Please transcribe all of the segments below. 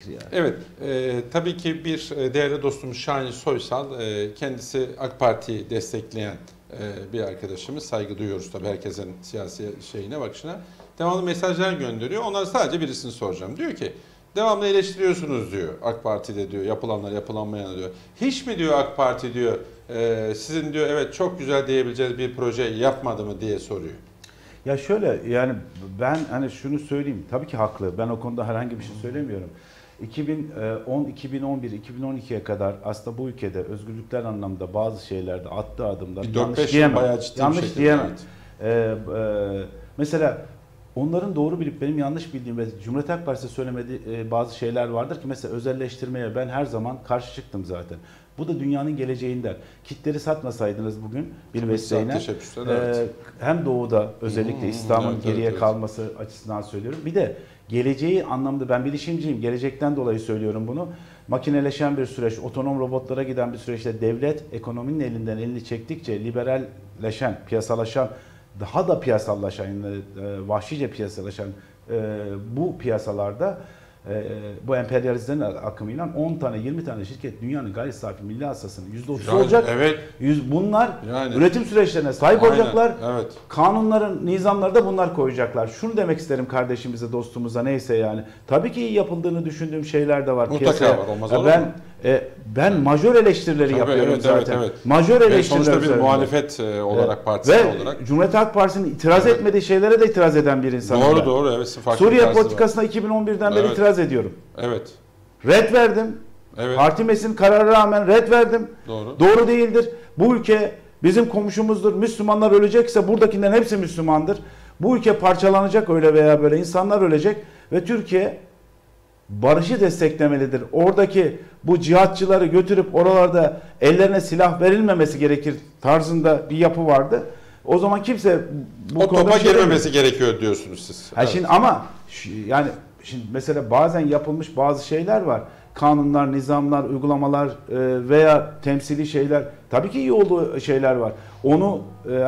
yani. Evet, tabii ki bir değerli dostumuz Şahin Soysal, kendisi AK Parti'yi destekleyen bir arkadaşımız. Saygı duyuyoruz tabii herkesin siyasi şeyine, bakışına. Devamlı mesajlar gönderiyor. Onlara sadece birisini soracağım. Diyor ki, devamlı eleştiriyorsunuz diyor AK Parti'de diyor, yapılanlar yapılanmayanı diyor. Hiç mi diyor AK Parti diyor, sizin diyor evet çok güzel diyebileceğiniz bir proje yapmadı mı diye soruyor. Ya şöyle, yani ben hani şunu söyleyeyim, tabii ki haklı. Ben o konuda herhangi bir şey söylemiyorum. 2010, 2011, 2012'ye kadar aslında bu ülkede özgürlükler anlamda bazı şeylerde attığı adımlar yanlış diyemem. Yanlış diyemem. Mesela onların doğru bilip benim yanlış bildiğim ve Cumhuriyet Halk Partisi söylemediği bazı şeyler vardır ki mesela özelleştirmeye ben her zaman karşı çıktım zaten. Bu da dünyanın geleceğinden. Kitleri satmasaydınız bugün bir vesileyle evet. Hem doğuda özellikle İslam'ın evet, geriye evet. kalması açısından söylüyorum. Bir de geleceği anlamda ben bilişimciyim. Gelecekten dolayı söylüyorum bunu. Makineleşen bir süreç, otonom robotlara giden bir süreçte devlet ekonominin elinden elini çektikçe liberalleşen, piyasalaşan, daha da piyasallaşan, vahşice piyasalaşan bu piyasalarda bu emperyalizmlerin akımıyla 10 tane 20 tane şirket dünyanın gayri safi milli hasılasının %30'u olacak. Evet. Bunlar Yani. üretim süreçlerine sahip Aynen, olacaklar. evet. Kanunların, nizamları da bunlar koyacaklar. Şunu demek isterim kardeşimize, dostumuza, neyse yani. Tabii ki iyi yapıldığını düşündüğüm şeyler de var. Mutlaka var, olmaz olur mu? Ben majör eleştirileri Tabii, yapıyorum evet, zaten. Evet. Majör eleştiriler. Sonuçta bir muhalefet olarak, partisi olarak. Cumhuriyet Halk Partisi'nin itiraz etmediği şeylere de itiraz eden bir insanım. Doğru, evet. Suriye politikasına 2011'den beri itiraz ediyorum. Evet. Red verdim. Evet. Parti meclisinin kararı rağmen red verdim. Doğru değildir. Bu ülke bizim komşumuzdur. Müslümanlar ölecekse buradakilerin hepsi Müslümandır. Bu ülke parçalanacak öyle veya böyle. İnsanlar ölecek ve Türkiye barışı desteklemelidir. Oradaki bu cihatçıları götürüp oralarda ellerine silah verilmemesi gerekir tarzında bir yapı vardı. O zaman kimse bu konuda topa girmemesi gerekiyor diyorsunuz siz. Evet. Şimdi ama yani şimdi mesela bazen yapılmış bazı şeyler var. Kanunlar, nizamlar, uygulamalar veya temsili şeyler, tabii ki iyi olduğu şeyler var. Onu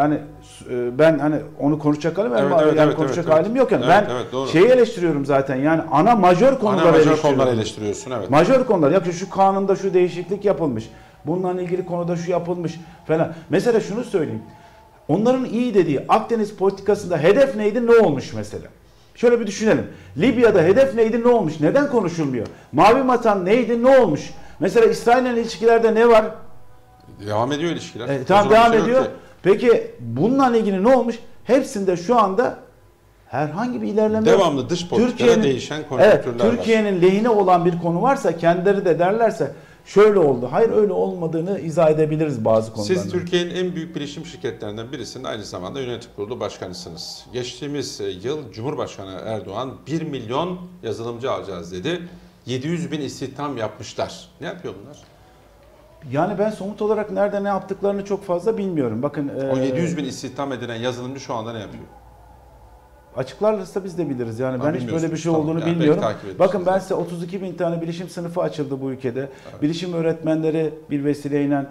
ben hani onu konuşacak halim konuşacak halim yok yani. Ben şeyi eleştiriyorum zaten. Yani majör konuları eleştiriyorsun, evet. Majör konular. Ya şu kanunda şu değişiklik yapılmış. Bununla ilgili konuda şu yapılmış falan. Mesela şunu söyleyeyim. Onların iyi dediği Akdeniz politikasında hedef neydi, ne olmuş mesela? Şöyle bir düşünelim. Libya'da hedef neydi, ne olmuş? Neden konuşulmuyor? Mavi Vatan neydi, ne olmuş? Mesela İsrail'le ilişkilerde ne var? Devam ediyor ilişkiler. Tamam, devam ediyor. Peki bununla ilgili ne olmuş? Hepsinde şu anda herhangi bir ilerleme yok. Devamlı dış politikada değişen konjonktürler var. Türkiye'nin lehine olan bir konu varsa kendileri de derlerse şöyle oldu. Hayır, öyle olmadığını izah edebiliriz bazı konularda. Siz Türkiye'nin en büyük bilişim şirketlerinden birisinin aynı zamanda yönetim kurulu başkanısınız. Geçtiğimiz yıl Cumhurbaşkanı Erdoğan 1 milyon yazılımcı alacağız dedi. 700 bin istihdam yapmışlar. Ne yapıyor bunlar? Yani ben somut olarak nerede ne yaptıklarını çok fazla bilmiyorum. Bakın o 700 bin istihdam edilen yazılımcı şu anda ne yapıyor? Açıklarlarsa biz de biliriz. Yani ben hiç böyle bir şey olduğunu bilmiyorum. Bakın ben size 32 bin tane bilişim sınıfı açıldı bu ülkede. Evet. Bilişim öğretmenleri bir vesileyle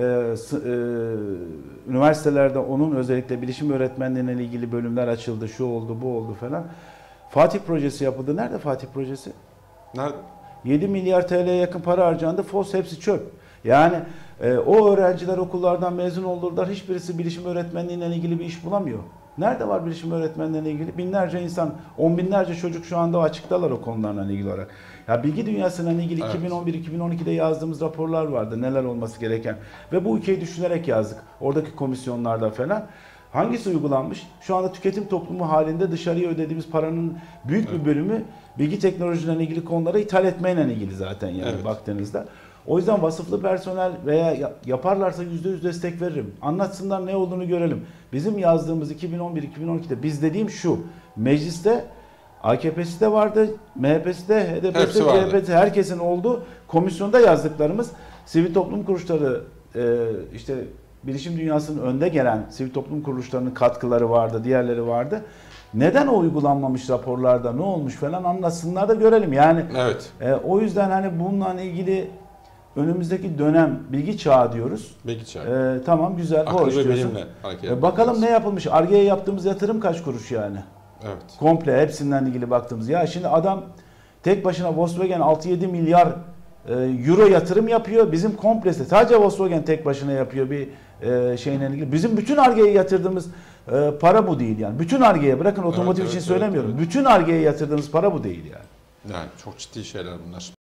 üniversitelerde onun özellikle bilişim öğretmenliğine ilgili bölümler açıldı. Şu oldu, bu oldu falan. Fatih projesi yapıldı. Nerede Fatih projesi? Nerede? 7 milyar TL'ye yakın para harcandı. Fos hepsi çöp. Yani o öğrenciler okullardan mezun oldular. Hiçbirisi bilişim öğretmenliğine ilgili bir iş bulamıyor. Nerede var bilişim öğretmenlerine ilgili? Binlerce insan, 10 binlerce çocuk şu anda açıktalar o konularla ilgili olarak. Ya bilgi dünyasıyla ilgili evet. 2011-2012'de yazdığımız raporlar vardı. Neler olması gereken. Ve bu ülkeyi düşünerek yazdık. Oradaki komisyonlarda falan. Hangisi uygulanmış? Şu anda tüketim toplumu halinde dışarıya ödediğimiz paranın büyük bir bölümü bilgi teknolojilerine ilgili konulara ithal etmeyle ilgili zaten yani baktığınızda. O yüzden vasıflı personel veya yaparlarsa %100 destek veririm. Anlatsınlar, ne olduğunu görelim. Bizim yazdığımız 2011-2012'de biz dediğim şu. Mecliste AKP'si de vardı, MHP'si de, HDP'si de, CHP'si herkesin olduğu komisyonda yazdıklarımız sivil toplum kuruluşları işte bilişim dünyasının önde gelen sivil toplum kuruluşlarının katkıları vardı, diğerleri vardı. Neden o uygulanmamış raporlarda ne olmuş falan anlatsınlar da görelim. Yani o yüzden hani bununla ilgili önümüzdeki dönem bilgi çağı diyoruz. Bilgi çağı. Tamam, güzel. Hoş diyorsun. Bakalım ne yapılmış? Ar-Ge'ye yaptığımız yatırım kaç kuruş yani? Evet. Komple hepsinden ilgili baktığımız. Ya şimdi adam Tek başına Volkswagen 6-7 milyar euro yatırım yapıyor. Bizim komplesi sadece Volkswagen tek başına yapıyor bir şeyle ilgili. Bizim bütün Ar-Ge'ye yatırdığımız para bu değil yani. Bütün Ar-Ge'ye bırakın otomotiv için söylemiyorum. Evet. Bütün Ar-Ge'ye yatırdığımız para bu değil yani. Yani çok ciddi şeyler bunlar.